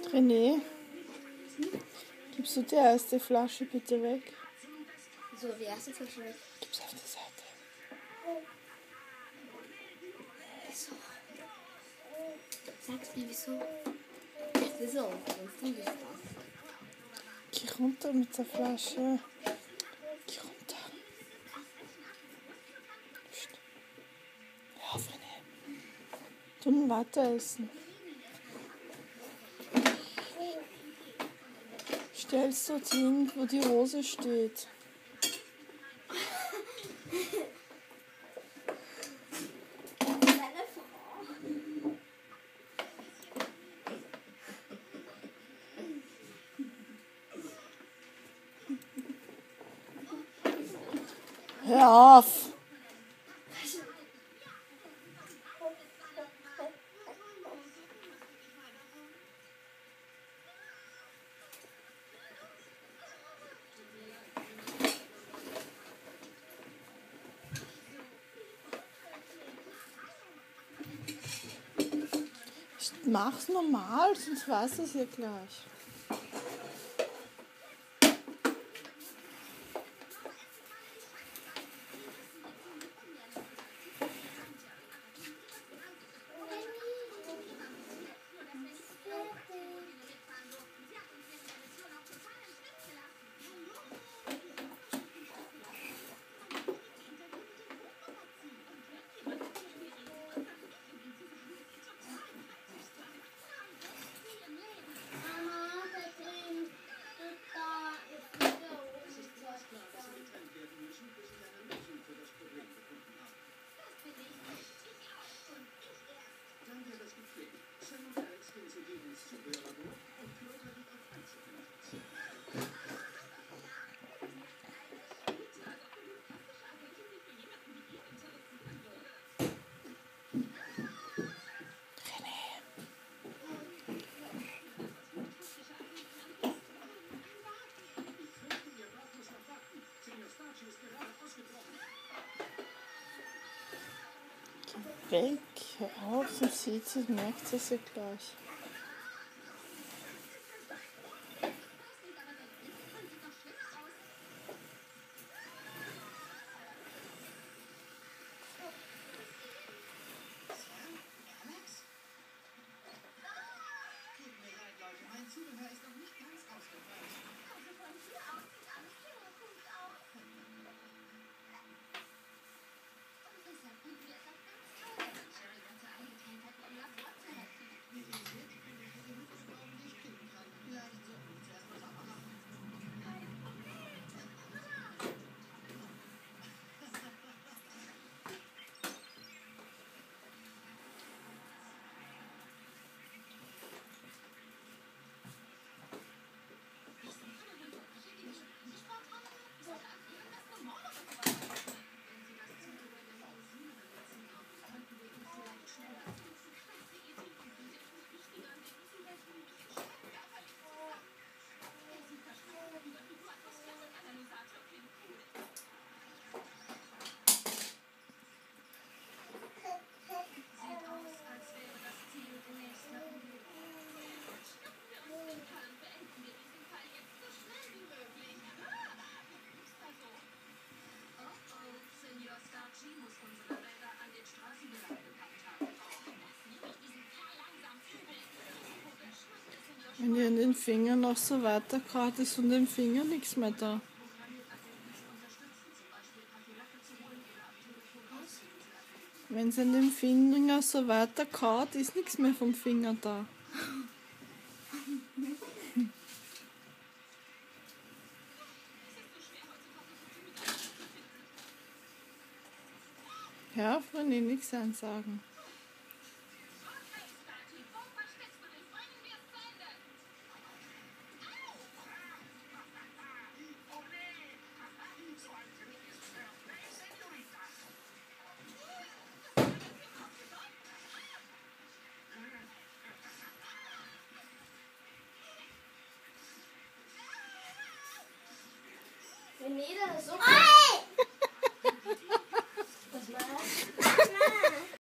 René, gibst du die erste Flasche bitte weg? So, die erste Flasche weg. Gib's auf die Seite. So. Sag's mir, wieso? Wieso? Sonst tue ich das. Geh runter mit der Flasche. Geh runter. Psst. Hör auf, René. Du musst weiter essen. Stellst dort hin, wo die Rose steht. Hör auf! Mach's normal, sonst weiß es ja gleich. Weg, hör auf, sonst sieht sie, merkt es ja gleich. Wenn ihr an den Fingern noch so weiterkaut, ist von den Fingern nichts mehr da. Wenn sie an den Finger so weiterkaut, ist nichts mehr vom Finger da. Ja, von ihnen nichts sagen. Wenn jeder so